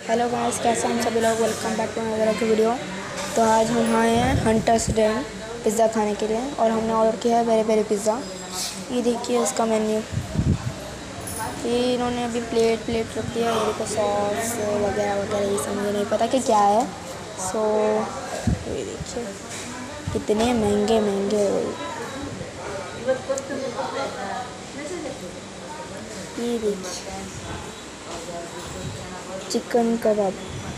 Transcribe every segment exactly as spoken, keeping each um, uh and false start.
Hello guys, कैसे हम सभी लोग। वेलकम बैक टू अनदर की वीडियो। तो आज हम आए हैं हंटर्स डेन पिज़्ज़ा खाने के लिए और हमने ऑर्डर किया है वेरी वेरी पिज़्ज़ा। ये देखिए इसका मेन्यू। ये इन्होंने अभी प्लेट प्लेट रख दिया। ये देखो सॉस वगैरह वगैरह, ये सब मुझे नहीं पता कि क्या है। सो ये देखिए कितने महंगे महंगे। ये देखिए chicken kebab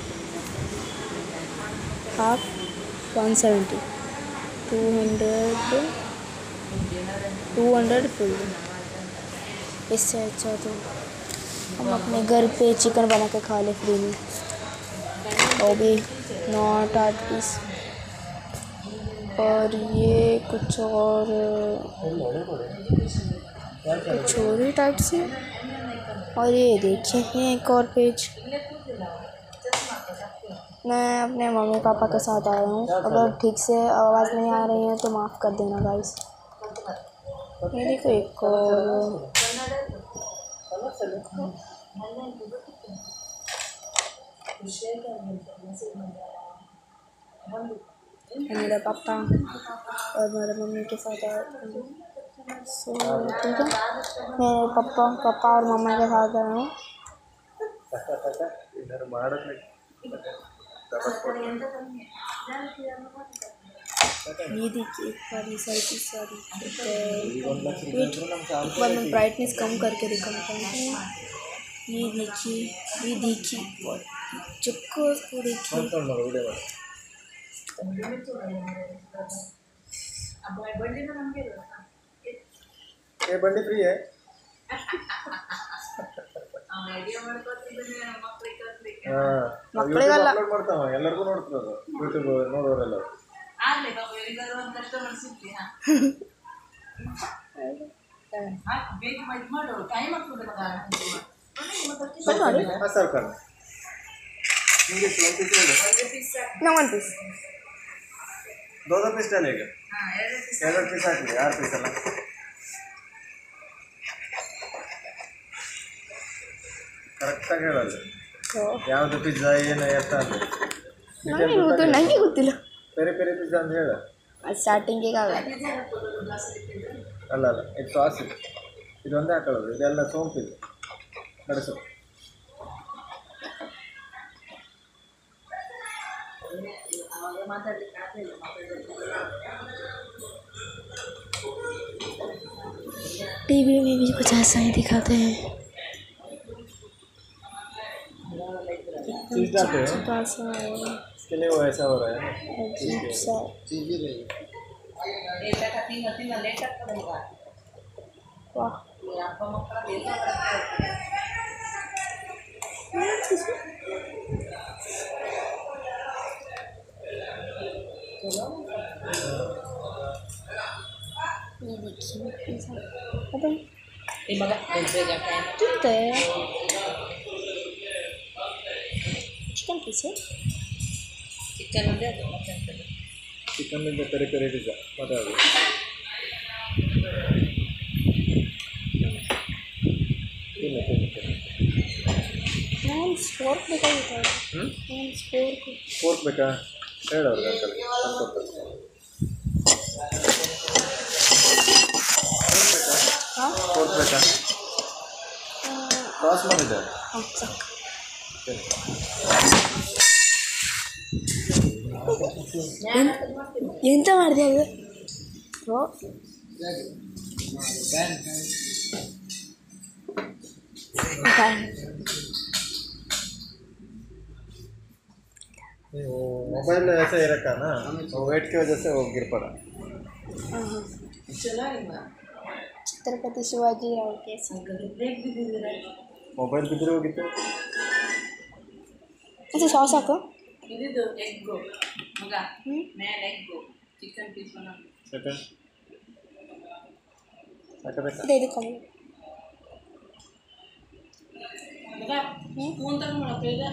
half one seventy, two hundred two hundred full. इससे अच्छा तो हम अपने घर पे चिकन बना के खा ले फ्री में, वो भी नॉट आठ पीस। और ये कुछ और कुछ और ही टाइप से। और ये देखिए ये एक और पेज। मैं अपने मम्मी पापा के साथ आया हूँ। अगर ठीक से आवाज़ नहीं आ रही है तो माफ़ कर देना गाइस। ये देखो एक और मेरे पापा और मेरे मम्मी के साथ आया था। सो ठीक है, मेरे पापा पापा और मम्मा के साथ आया हूँ। ये देखिए एक बार सारी सारी एक बार मैं ब्राइटनेस कम करके दिखाता हूँ। ये देखिए ये देखिए चक्कर को देखिए। ये बंडी फ्री है। ಮಕ್ಕಳಿಗೆಲ್ಲ ಅಪ್ಲೋಡ್ ಮಾಡ್ತಾವ, ಎಲ್ಲರಿಗೂ ನೋಡ್ತಿರೋದು ಯೂಟ್ಯೂಬ್ ನೋಡೋರೆಲ್ಲ. ಸರ್ಕಾರ ना वन पीस दो दो पीस डालेगा, ಎರಡು ಪೀಸ್ ಹಾಕಿ, ಆರು ಪೀಸ್ ಅಲ್ಲ. ಕರೆಕ್ಟಾಗಿ ಹೇಳಲ್ಲ ಯಾವುದು ಪಿಜ್ಜಾ ಏನು ಎತ್ತ ಅಂತ. ನನಗೆ ಗೊತ್ತಿಲ್ಲ. ಪೆರಿ ಪೆರಿ ಪಿಜ್ಜಾ ಅಂತ ಹೇಳ. ಸ್ಟಾರ್ಟಿಂಗಿಗೆ ಅಲ್ಲ ಅಲ್ಲ ಇದು ಸಾಸ್ ಇದು, ಇದೊಂದೇ ಹಾಕೊಳ್ಳೋದು, ಇದೆಲ್ಲ ಸೋಂಪಿದು ಕಡಿಸು. टीवी में भी कुछ ऐसा ही दिखाते हैं। चीज़ डालते हैं इसके लिए, वो ऐसा हो रहा है अजीब सा। वाह ये देखिए पिज़्ज़ा। अबे किंतु चिकन पीस है। ಚಿಕನ್ ಇಂದ ಪೆರಿ ಪೆರಿ ಪಿಜ್ಜಾ ಮಾತಾಡೋದು. ತಿನ್ನ ತಿನ್ನ ತಿನ್ನ. ನಾನು ಸ್ಪೋರ್ಕ್ ಬೇಕಾಗಿತ್ತು. ಹ್ಞೂ ನಾನು ಸ್ಪೋರ್ಕ್ ಫೋರ್ಕ್ ಬೇಕಾ ಹೇಳೋರು ಅಂಕಲ್ ತಂದ್ಕೊಡ್ತಾರೆ. ಹಾಂ ಫೋರ್ಕ್ ಬೇಕಾ ಕ್ರಾಸ್ ಮಾಡಿದ್ದಾರೆ. ಹಾಂ ಸಾಕು. ಎಂತ ಮಾಡಿದೆ ಅದು? वो मोबाइल ऐसा ही रखा ना, वो वेट की वजह से वो गिर पड़ा. छत्रपति शिवाजी राव के मोबाइल बिजली होगिತ್ತು. अच्छा सॉस ಹಾಕು. ಇದು ಎಗ್ಗು ಮಗ ಮೇಲೆ ಎಗ್ಗು ಚಿಕನ್ ಪೀಸ್ ಒಂದು ಸೆಕೆಂಡ್ ಹಾಕಬೇಕಾ ಇದೆ ಇದು ಕಮ್ಮಿ ಮಗ ಸ್ಪೂನ್ ತಗೊಂಡು ಮಾಡಕ್ಕೆ ಇದೆ.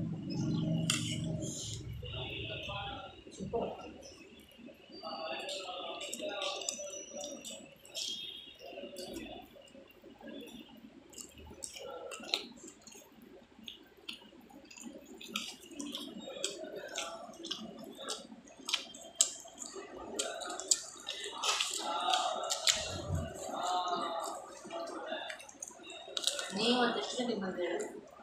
ಸೂಪರ್. ನೀವು ಅದೆಷ್ಟು ತಿನ್ನೋದು ಹೇಳು